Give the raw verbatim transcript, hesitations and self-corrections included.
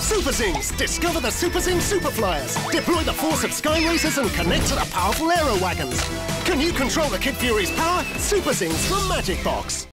SuperZings! Discover the SuperZings Superflyers. Deploy the force of Sky Racers and connect to the powerful Aero Wagons. Can you control the Kid Fury's power? SuperZings from Magic Box.